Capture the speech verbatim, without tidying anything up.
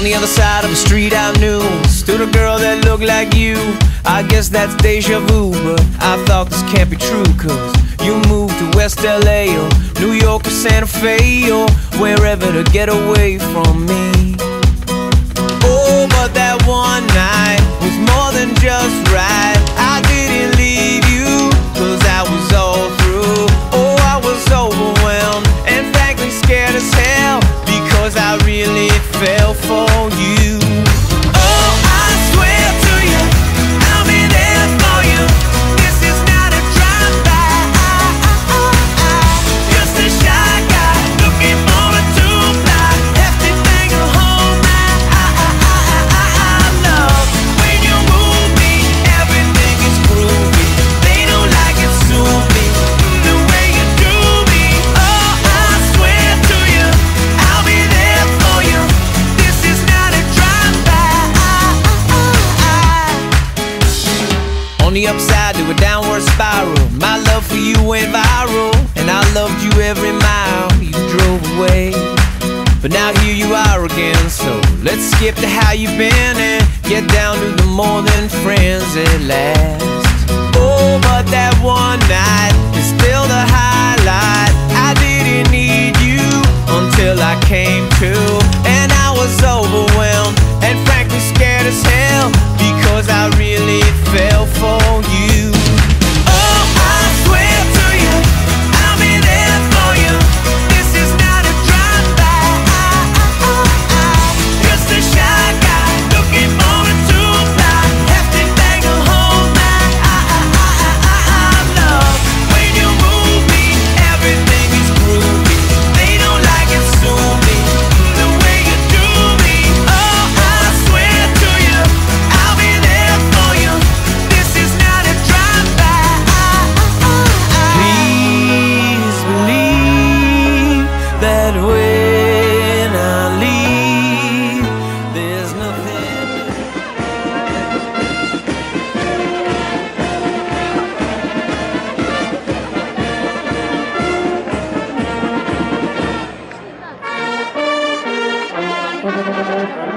the other side of the street I knew stood a girl that looked like you. I guess that's deja vu, but I thought this can't be true, cause you moved to West L A or New York or Santa Fe or wherever to get away from me. Oh, but that one night was more than just right. I didn't leave you, cause I was all through. Oh, I was overwhelmed and frankly scared as hell, because I really fell for you. Oh, I swear to you, I'll be there for you. This is not a drive-by. Just a shy guy looking for a two-ply hefty thing to hold my love. When you move me, everything is groovy. They don't like it, sue me the way you do me. Oh, I swear to you, I'll be there for you. This is not a drive-by. On the upside to a downward spiral, my love for you went viral, and I loved you every mile you drove away. But now here you are again, so let's skip to how you've been and get down to the more than friends at last. Oh, but that one night is still the highlight. I didn't need you until I came to, and I was overwhelmed and frankly scared as hell, because I really fell for you. Oh, I swear to you, I'll be there for you. This is not a drive-by. Just a shy guy looking for a two-ply hefty thing to hold my love. When you move me, everything is groovy. They don't like it, sue me the way you do me. Oh, I swear to you, I'll be there for you. This is not a drive-by. Please believe that when I leave, there's nothing. Thank you.